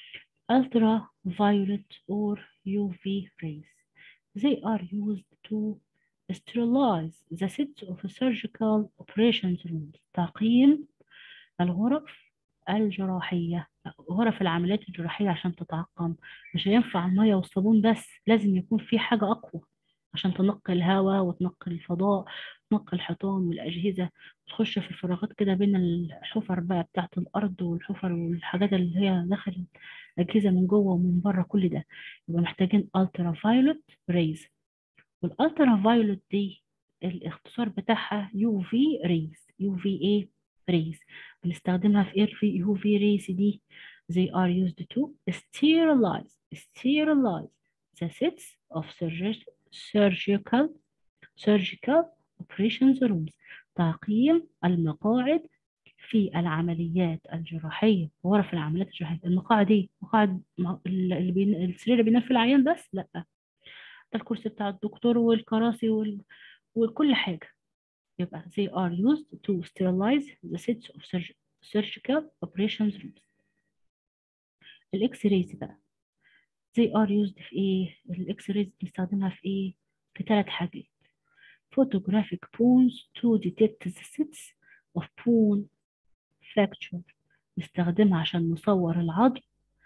Ultraviolet or U V rays. They are used to sterilize the sets of surgical operations rooms. تعقيم الغرف الجراحية، غرف العمليات الجراحية عشان تتعقم. مش هينفع المية والصابون بس، لازم يكون في حاجة أقوى عشان تنقي الهواء وتنقي الفضاء، تنقي الحيطان والأجهزة، وتخش في الفراغات كده بين الحفر بقى بتاعت الأرض والحفر والحاجات اللي هي داخل الأجهزة من جوه ومن بره كل ده. يبقى محتاجين ultra violet rays. والالترا فايولت دي الاختصار بتاعها يو في ريز. يو في ايه؟ ريز. بنستخدمها في ايه في يو في ريز دي؟ they are used to sterilize sterilize the sets of surgi- surgical surgical operations rooms. تعقيم المقاعد في العمليات الجراحية، غرف العمليات الجراحية. المقاعد دي مقاعد اللي بين السرير اللي بينام في العيان بس؟ لا، ده الكرسي بتاع الدكتور والكراسي وال... وكل حاجة. يبقى they are used to sterilize the sets of surg- surgical operations rooms. الإكس رايز بقى they are used في إيه؟ الإكس رايز بنستخدمها في إيه؟ في ثلاث حاجات. photographic phones to detect the sets of bone fracture. نستخدمها عشان نصور العظم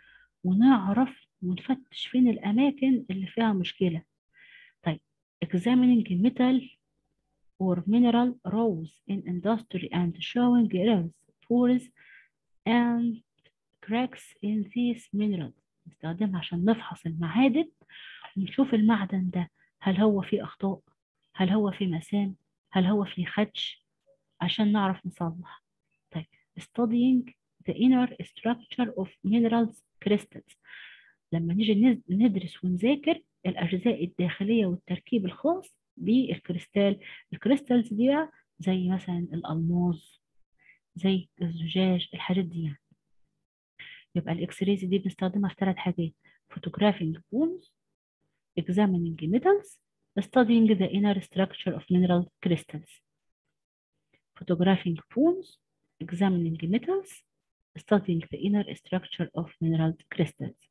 ونعرف ونفتش فين الأماكن اللي فيها مشكلة. طيب examining metal or mineral rows in industry and showing errors, pores and cracks in these minerals. نستخدمها عشان نفحص المعادن ونشوف المعدن ده هل هو فيه أخطاء، هل هو فيه مسام، هل هو فيه خدش، عشان نعرف نصلح. طيب studying the inner structure of minerals crystals. لما نيجي نز- ندرس ونذاكر الأجزاء الداخلية والتركيب الخاص بالكريستال. الكريستالز دي بقى زي مثلا الألماظ، زي الزجاج، الحاجات دي يعني. يبقى الإكس رايز دي بنستخدمها في ثلاث حاجات: photographing bones, examining metals, studying the inner structure of mineral crystals. Photographing bones, examining metals, studying the inner structure of mineral crystals.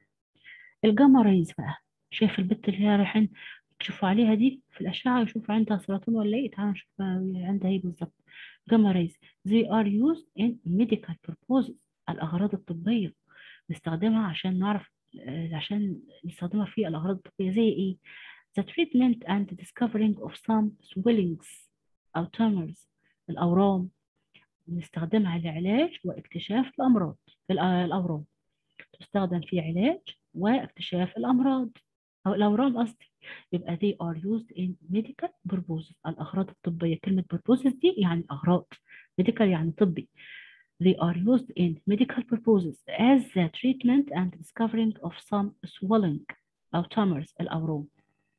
الجاما رايز بقى، شايف البت اللي هي رايحين تشوفوا عليها دي في الأشعة يشوفوا عندها سرطان ولا إيه؟ تعالوا نشوف عندها إيه بالظبط. جاما رايز they are used in medical purposes. الأغراض الطبية نستخدمها عشان نعرف، آه، عشان نستخدمها في الأغراض الطبية زي إيه؟ the treatment and discovering of some swellings أو tumors. الأورام نستخدمها لعلاج واكتشاف الأمراض. الأ- الأورام تستخدم في علاج واكتشاف الأمراض أو الأورام قصدي. يبقى they are used in medical purposes. الأغراض الطبية، كلمة purposes دي يعني أغراض، medical يعني طبي. they are used in medical purposes as the treatment and discovering of some swelling أو tumors الأورام.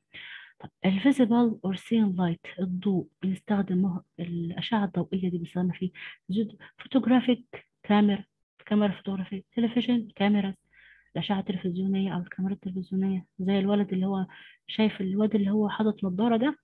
طب ال visible or seen light، الضوء بنستخدم الأشعة الضوئية دي بنستخدمها في photographic كاميرا، كاميرا فوتوغرافية، تلفزيون، كاميرا، الأشعة التلفزيونية أو الكاميرا التلفزيونية. زي الولد اللي هو شايف الواد اللي هو حاطط نظارة ده،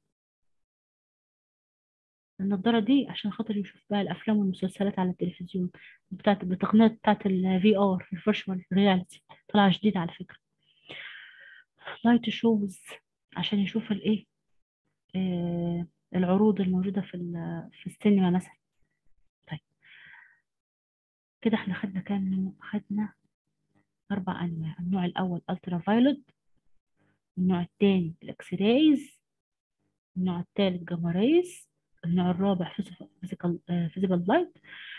النظارة دي عشان خاطر يشوف بقى الأفلام والمسلسلات على التلفزيون بتاعت بتقنية بتاعت ال في آر الفيرتشوال رياليتي، طلع جديد على فكرة. لايت شوز عشان يشوف الإيه، آه العروض الموجودة في ال- في السينما مثلا. كده احنا خدنا كام نوع؟ خدنا أربع أنواع. النوع الأول ألترا فايلوت، النوع الثاني الإكس رايز، النوع الثالث جاما رايز، النوع الرابع فيزيكال فيزيبل لايت.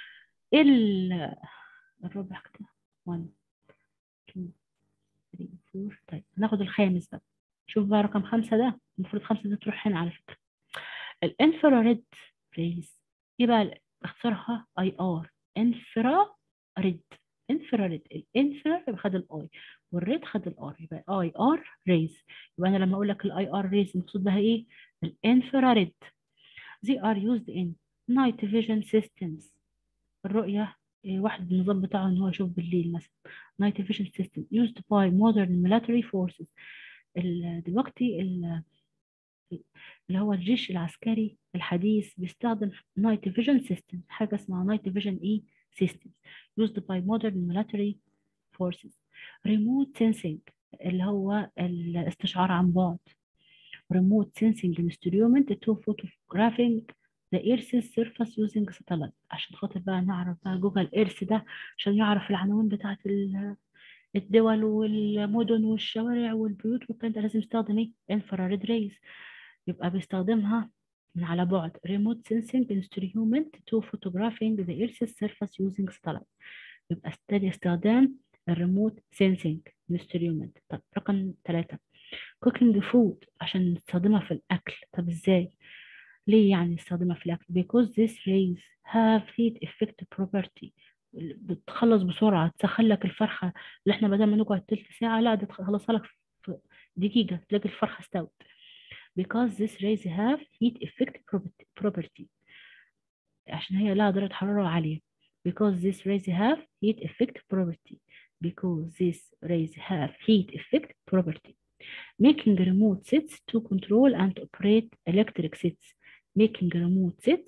الرابع كده واحد اتنين تلاتة أربعة. طيب ناخد الخامس بقى. شوف بقى رقم خمسة ده، المفروض خمسة ده تروح هنا على فكرة. الانفراريد ريز، ايه بقى اختصارها؟ اي ار. انفرا ريد. انفراريد، الانفرا يبقى خد الاي والريد خد الار، يبقى اي ار ريز. يبقى انا لما اقول لك الاي ار ريز المقصود بها ايه؟ الانفراريد. they are used in night vision systems. الرؤية إيه، واحد من النظام بتاعه ان هو يشوف بالليل مثلا. night vision system used by modern military forces. ال- دلوقتي ال- اللي هو الجيش العسكري الحديث بيستخدم نايت فيجن سيستم، حاجة اسمها نايت فيجن ايه سيستم used by modern military forces. remote sensing اللي هو الاستشعار عن بعد. remote sensing instrument to photographing the Earth's surface using satellite. عشان خاطر بقى نعرف بقى جوجل ايرث ده، عشان يعرف العناوين بتاعت ال- الدول والمدن والشوارع والبيوت والكلام ده، لازم يستخدم ايه؟ infrared rays. يبقى بيستخدمها من على بعد. remote sensing instrument to photographing the Earth's surface using satellite. يبقى استدي استخدام الريموت سينسينج انسترومنت. طب رقم ثلاثة cooking food، عشان نستخدمها في الأكل. طب ازاي؟ ليه يعني نستخدمها في الأكل؟ because these rays have heat effect property. بتخلص بسرعة، تسخن لك الفرخة اللي احنا بدل ما نقعد تلت ساعة، لا ده تخلصها لك في دقيقة تلاقي الفرخة استوت. because these rays have heat effect property. عشان هي لها درجة حرارة عالية. because these rays have heat effect property. because these rays have heat effect property. making remote sets to control and operate electric sets. making remote sets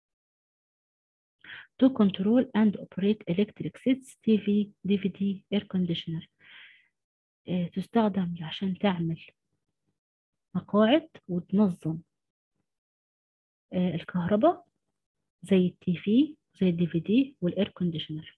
to control and operate electric sets. تي في، دي في دي، air conditioner. آه، تستخدم عشان تعمل مقاعد وتنظم آه، الكهرباء زي التي في زي الدي في دي والاير كونديشنر.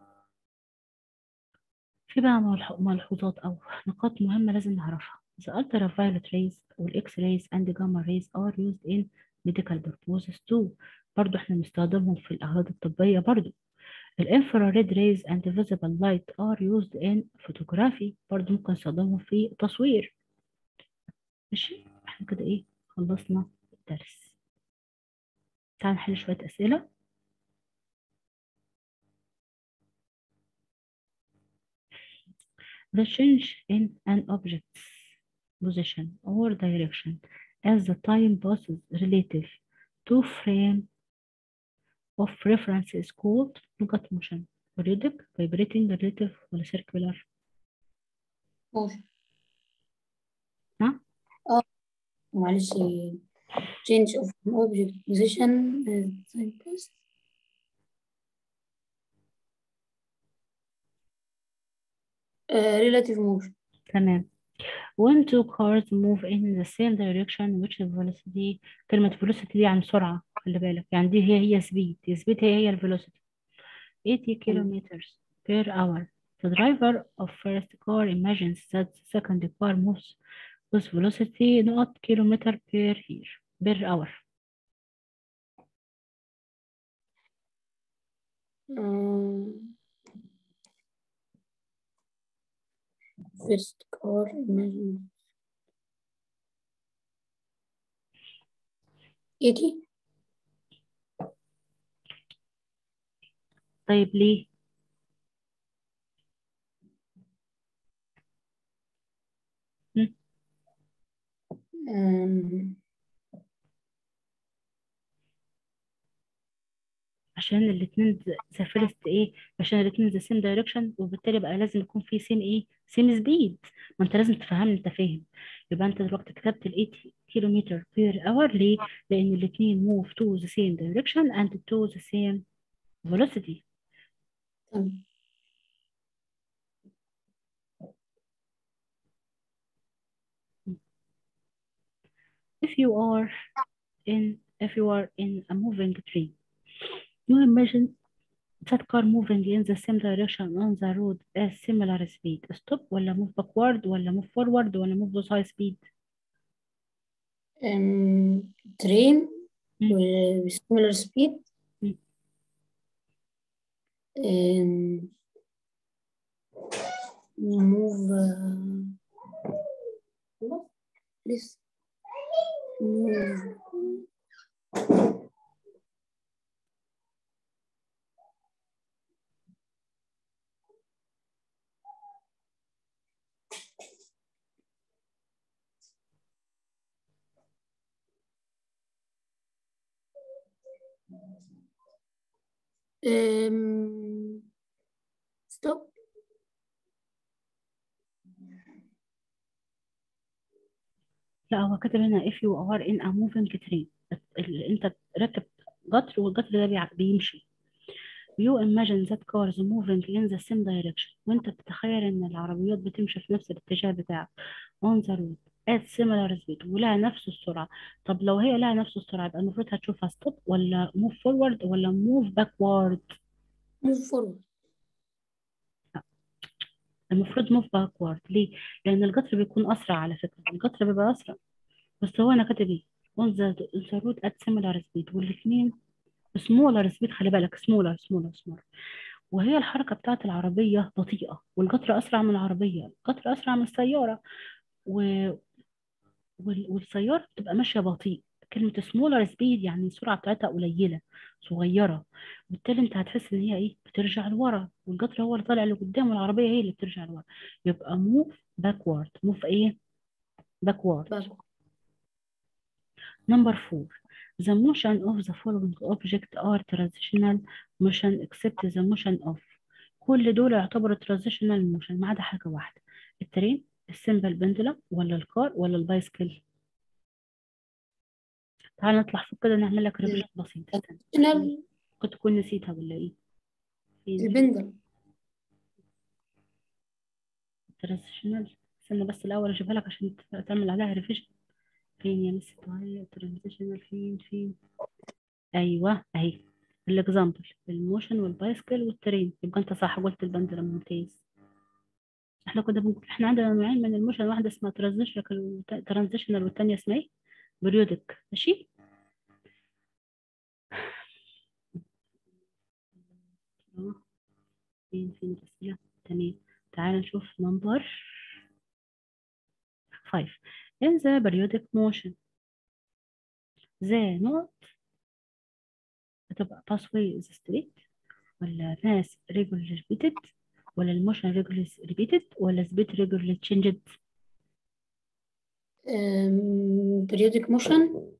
في بقى ملح- ملحوظات أو نقاط مهمة لازم نعرفها. The ultraviolet rays والإكس rays and gamma rays are used in medical purposes too. برضو احنا بنستخدمهم في الأغراض الطبية برضو. الانفراريد rays and visible light are used in photography. برضو ممكن نستخدمهم في التصوير. ماشي، احنا كده ايه، خلصنا الدرس. تعال نحل شوية أسئلة. The change in an object's position or direction as the time passes relative to frame of reference is called locate motion. periodic, vibrating, relative ولا circular؟ موشن. نعم. اه معلش. change of an object position as time passed. Uh, relative motion. تمام. when two cars move in the same direction which velocity. كلمة velocity دي عن سرعة، خلي بالك، يعني دي هي هي speed. speed هي هي velocity. eighty kilometers per hour. The driver of first car imagines that the second car moves with velocity not kilometer per year per hour. Um, first car imagine eighty. طيب ليه؟ م? Um, عشان الاتنين ذا فيرست ايه، عشان الاتنين ذا سيم دايركشن، وبالتالي بقى لازم يكون في سيم ايه، سيم سبيد. ما انت لازم تفهمني، انت فاهم. يبقى انت دلوقتي كتبت ال eighty كيلومتر بير اور. ليه؟ لان الاتنين move to the same direction and to the same velocity. تمام. if you are in if you are in a moving tree, you imagine that car moving in the same direction on the road at similar speed. stop ولا move backward ولا move forward ولا move with high speed؟ um, train مم. with similar speed مم. um, move uh, لسه move um, stop لا هو كاتب هنا if you are in a moving train. ال- انت راكب قطر والقطر ده بيع- بيمشي. you imagine that cars moving in the same direction. وانت بتتخيل ان العربيات بتمشي في نفس الاتجاه بتاعك on the road at similar speed ولها نفس السرعة. طب لو هي لها نفس السرعة يبقى المفروض هتشوفها stop ولا move forward ولا move backward؟ move forward المفروض move backward. ليه؟ لأن القطر بيكون أسرع. على فكرة القطر بيبقى أسرع. بس هو أنا كاتب إيه؟ on the, the road at similar speed والاتنين smaller speed. خلي بالك smaller smaller smaller. وهي الحركة بتاعت العربية بطيئة والقطر أسرع من العربية. القطر أسرع من السيارة و... وال... والسيارة بتبقى ماشية بطيء. كلمة smaller speed يعني السرعة بتاعتها قليلة صغيرة. بالتالي انت هتحس ان هي ايه بترجع لورا والقطر هو اللي طالع لقدام والعربية هي اللي بترجع لورا. يبقى move backward. move ايه backward. back Number four. The motion of the following object are transitional motion except the motion of. كل دول يعتبروا transitional motion ما عدا حاجة واحدة. الترين السمبل بندلم ولا الكار ولا البايسكل؟ تعال نطلع فوق كده نعمل لك ريفيجن بسيط. استنى عشان transitional كنت تكون نسيتها ولا ايه؟ فين فين البندل transitional. استنى بس الأول أجيبها لك عشان تعمل عليها ريفيجن. فين يا مس طيب transitional فين فين؟ ايوه اهي الاكزامبل الموشن والبايسكل والترين. يبقى انت صح قلت البندلة. ممتاز. احنا كنا بنقول احنا عندنا نوعين من الموشن. واحده اسمها ترانزيشنال ترانزيشنال والتانيه اسمها ايه بريودك. ماشي. اه فين فين الاسئله. تمام. تعال نشوف نمبر خمسة. in the periodic motion the نقط هتبقى pathway is straight ولا mass regularly repeated ولا الموشن regularly repeated ولا speed regularly changed؟ um, periodic motion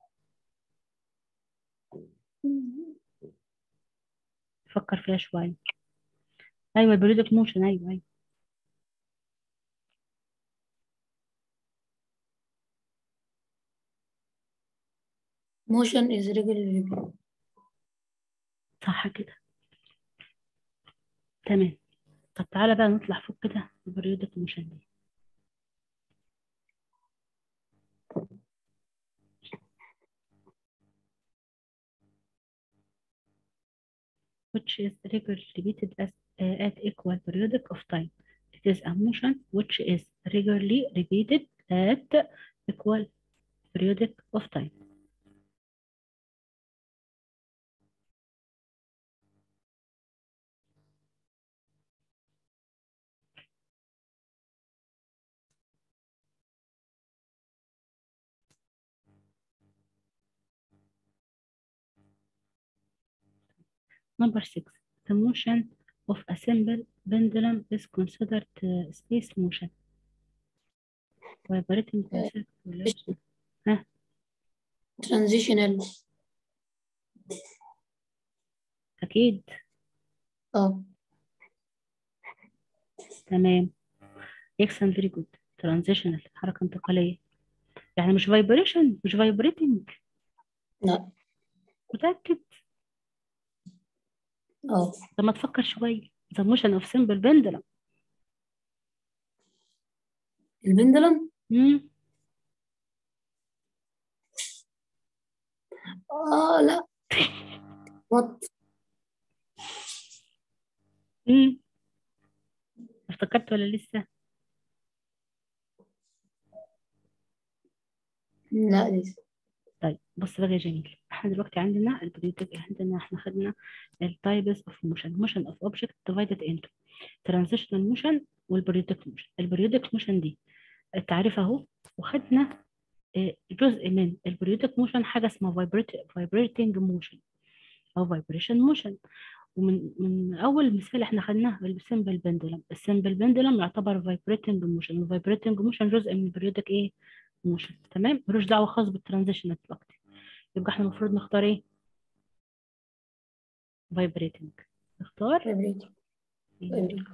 فكر فيها شويه. ايوه البريودك موشن. ايوه ايوه motion is regularly repeated. صح كده. تمام. طب تعالى بقى نطلع فوق كده البريودك موشن دي. which is regularly repeated as uh, at equal periodic of time. It is a motion which is regularly repeated at equal periodic of time. Number six. The motion of a simple pendulum is considered uh, space motion. Vibrating by Uh, circulation. ها transitional أكيد. اه تمام. excellent very good. Transitional حركة انتقالية. يعني مش vibration مش vibrating. لا متأكد؟ اه لما تفكر شوية. The motion of simple pendulum. البندلم مم. اه لا what امم افتكرت ولا لسه؟ لا لسه. طيب بص بقى يا جميل، احنا دلوقتي عندنا البريودك، عندنا احنا خدنا التايبس اوف موشن موشن اوف اوبجكت ديفايدد انتو ترانزيشنال موشن والبريودك موشن. البريودك موشن دي التعريف اهو، وخدنا آه، جزء من البريودك موشن حاجه اسمها فايبريتنج موشن او فايبريشن موشن. ومن من اول مثال احنا خدناه السمبل بندلم، السمبل بندلم يعتبر فايبريتنج موشن، والفايبريتنج موشن جزء من البريودك ايه موشن. تمام، ملوش دعوه خالص بالترانزيشنال دلوقتي. يبقى احنا المفروض نختار ايه؟ فايبريتنج. نختار فايبريتنج. ايه؟ فايبريتنج.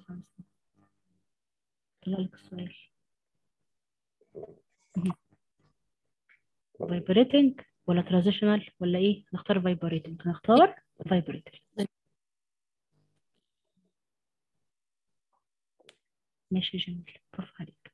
طلع لك السؤال. فايبريتنج ولا ترانزيشنال ولا ايه؟ نختار فايبريتنج، نختار فايبريتنج. ماشي جميل، برافو عليك.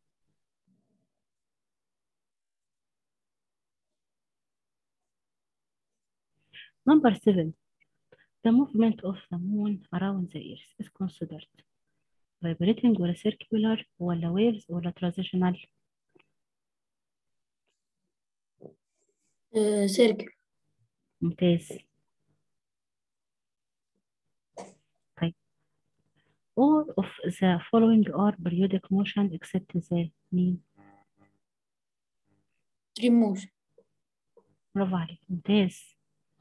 Number seven. The movement of the moon around the earth is considered vibrating ولا circular ولا waves ولا transitional؟ سيركل. ممتاز. طيب all of the following are periodic motion except the مين؟ ستريم موشن. برافو عليك، ممتاز.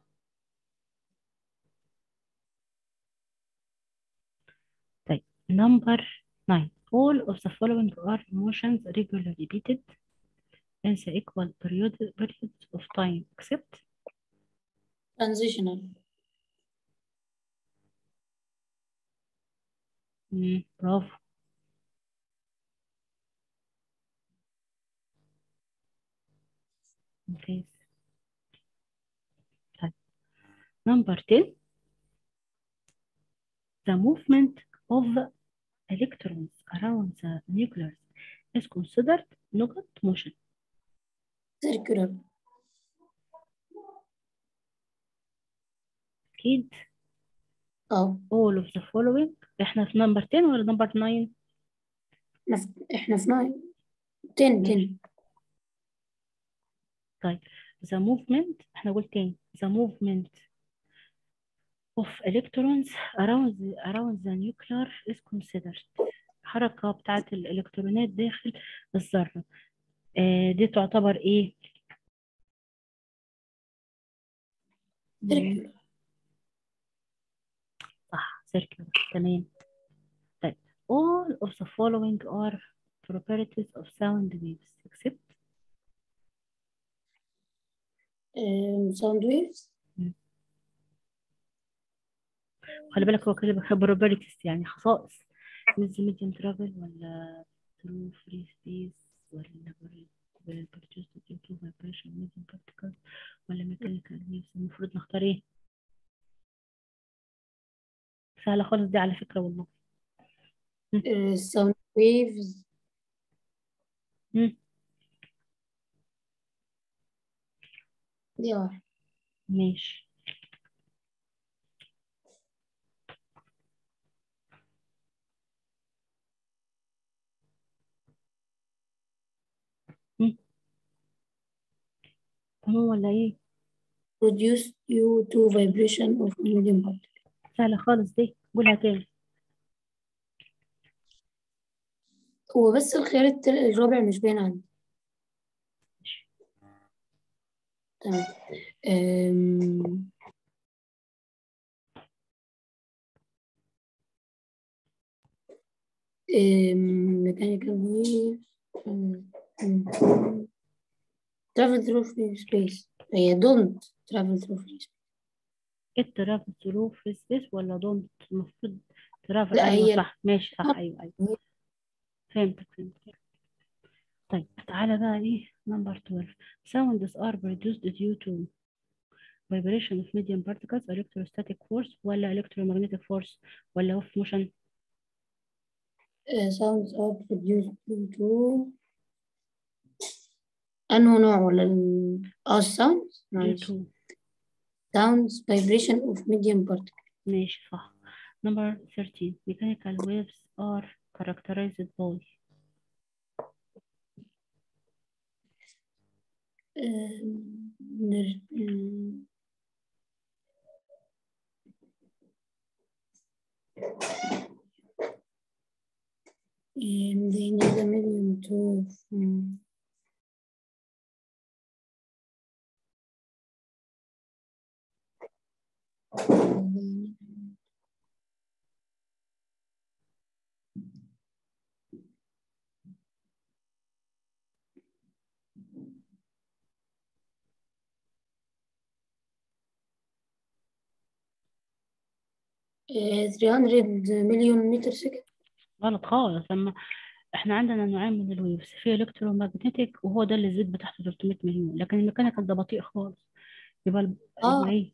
طيب number nine. All of the following are motions regularly repeated in the equal period periods of time except. ترانزيشنال. مم. برافو. ممتاز. طيب number ten. The movement of electrons around the nucleus is considered نقط motion. سيركولار. أكيد. اه. all of the following. احنا في number ten ولا number nine؟ احنا في احنا في ناين. تن ماشي. تن. طيب the movement احنا قلت تاني the movement of electrons around the, around the nuclear is considered الحركة بتاعت الإلكترونات داخل الذرة. آه دي تعتبر إيه؟ مم، سيركولار. صح، circular. تمام. طيب all of the following are properties of sound waves except. ساوند ويفز. مم. خلي بالك هو كده probabilities يعني خصائص. with medium travel ولا through free space ولا produced due to vibration medium particles ولا mechanical waves. المفروض نختار ايه؟ سهلة خالص دي على فكرة والله. مم. ساوند ويفز. مم. دي واحد. ماشي. مم. تمام ولا ايه؟ produced due to vibration of medium particle. سهلة خالص دي، قولها تاني. هو بس الخيار التل- الرابع مش باين عندي. تمام. أم... أم... mechanical waves. أم... أم... travel through free space. هي don't travel through free space. it travel through free space ولا don't؟ المفروض travel. لا ايوه هي. صح، ماشي صح، ايوه ايوه. فهمتك فهمتك. طيب تعالى بقى ايه number twelve. sounds are produced due to vibration of medium particles electrostatic force ولا electromagnetic force ولا off motion. uh, sounds are produced due to أنه نوع ولا ال... اه sounds due معلش. to. sounds vibration of medium particle. ماشي صح. Number thirteen. Mechanical waves are characterized by. Um, نر- um, um, they need a medium to um, uh, three hundred million meter second. غلط خالص. لما احنا عندنا نوعين من الويفز، في الكترومagnetic وهو ده اللي الزيت بتاعته ثلاثمية مليون، لكن الميكانيكال ده بطيء خالص. يبقى ال- يبقى اه ايه؟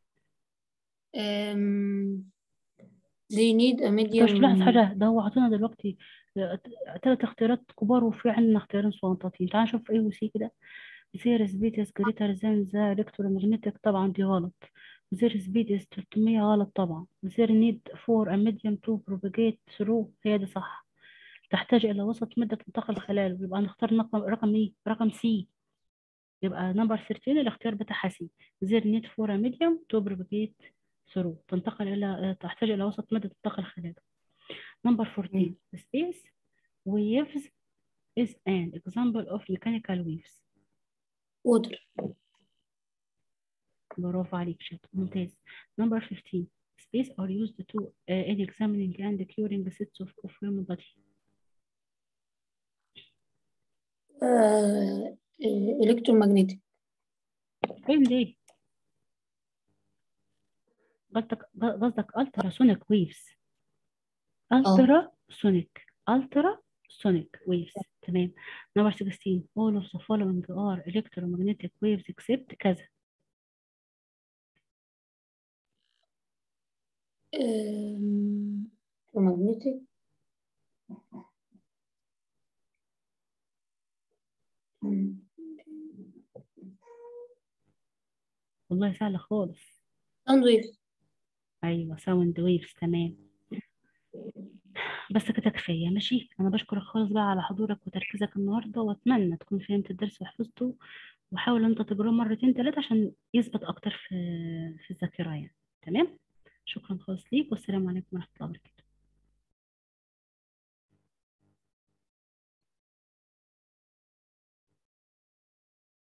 um, they need a انت مش تلاحظ medium. حاجه؟ ده هو عطينا دلوقتي ثلاث اختيارات كبار وفي عندنا اختيارين صغنطاطين. تعال نشوف ايه وسي كده. زير سبيد is greater than the electromagnetic، طبعا دي غلط. زير سبيد is ثلاثمية، غلط طبعا. زير need for a medium to propagate through، هي دي صح. تحتاج إلى وسط مدة تنتقل خلاله، يبقى نختار رقم رقم إيه؟ رقم سي. يبقى نمبر ثلاثة عشر الاختيار بتاعها سي. زير نيد فور ميديوم تو بروبيجيت ثرو، تنتقل إلى تحتاج إلى وسط مدة تنتقل خلاله. نمبر أربعتاشر. Space waves is an example of mechanical waves. water. برافو عليك، شاطر ممتاز. نمبر خمستاشر. Space are used to uh, in examining and curing sets of, of human body. uh, electromagnetic. فين دي؟ قصدك قصدك ultrasonic waves. اه الترا سونيك الترا سونيك ويفز. تمام. نمبر ستاشر. all of the following are electromagnetic waves except كذا. um, electromagnetic. um, والله سهلة خالص. sound waves. ايوه ساوند ويفز. تمام. بس كده كفاية. ماشي، انا بشكرك خالص بقى على حضورك وتركيزك النهاردة، واتمنى تكون فهمت الدرس وحفظته، وحاول انت تجربه مرتين ثلاثة عشان يثبت اكتر في في الذاكرة يعني. تمام. شكرا خالص ليك، والسلام عليكم ورحمة الله وبركاته.